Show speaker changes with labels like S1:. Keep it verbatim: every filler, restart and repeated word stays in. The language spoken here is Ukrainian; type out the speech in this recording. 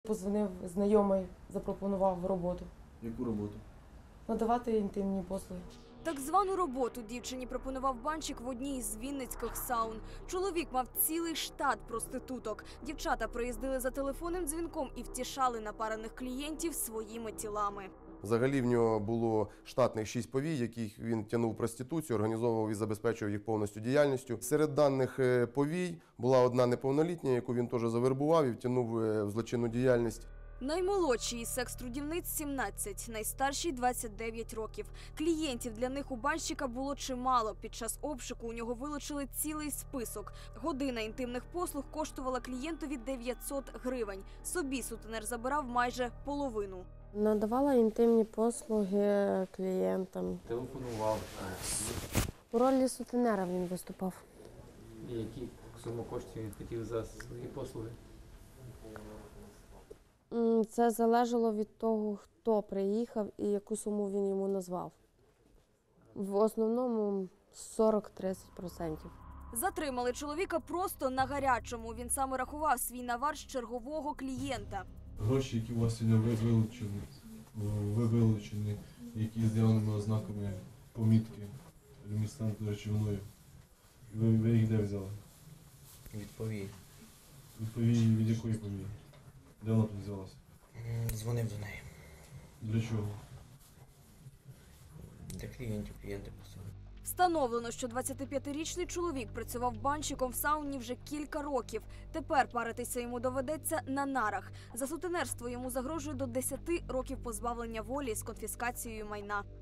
S1: Позвонив знайомий, запропонував роботу.
S2: Яку роботу?
S1: Надавати інтимні послуги.
S3: Так звану роботу дівчині пропонував банщик в одній із вінницьких саун. Чоловік мав цілий штат проституток. Дівчата приїздили за телефонним дзвінком і втішали напарених клієнтів своїми тілами.
S4: Взагалі в нього було штатних шість повій, яких він тягнув проституцію, організовував і забезпечував їх повністю діяльністю. Серед даних повій була одна неповнолітня, яку він теж завербував і втягнув в злочинну діяльність.
S3: Наймолодшій із секс-трудівниць – сімнадцять, найстаршій – двадцять дев'ять років. Клієнтів для них у банщика було чимало. Під час обшуку у нього вилучили цілий список. Година інтимних послуг коштувала клієнтові дев'ятсот гривень. Собі сутенер забирав майже половину.
S5: Надавала інтимні послуги клієнтам.
S6: Телефонував.
S5: У ролі сутенера він виступав.
S6: І які суми коштів він хотів за свої послуги?
S5: Це залежало від того, хто приїхав і яку суму він йому назвав. В основному сорок-тридцять відсотків.
S3: Затримали чоловіка просто на гарячому. Він саме рахував свій навар з чергового клієнта.
S2: Гроші, які у вас сьогодні вилучені, ви вилучені, які з явними ознаками помітки люмінесцентною речовиною. Ви, ви їх де взяли?
S7: Від повії.
S2: Від повії, від якої повії? Де вона тут взялася?
S7: Дзвонив до неї.
S2: Для чого?
S7: Для клієнтів, клієнти просили.
S3: Встановлено, що двадцятип'ятирічний чоловік працював банщиком в сауні вже кілька років. Тепер паритися йому доведеться на нарах. За сутенерство йому загрожує до десяти років позбавлення волі з конфіскацією майна.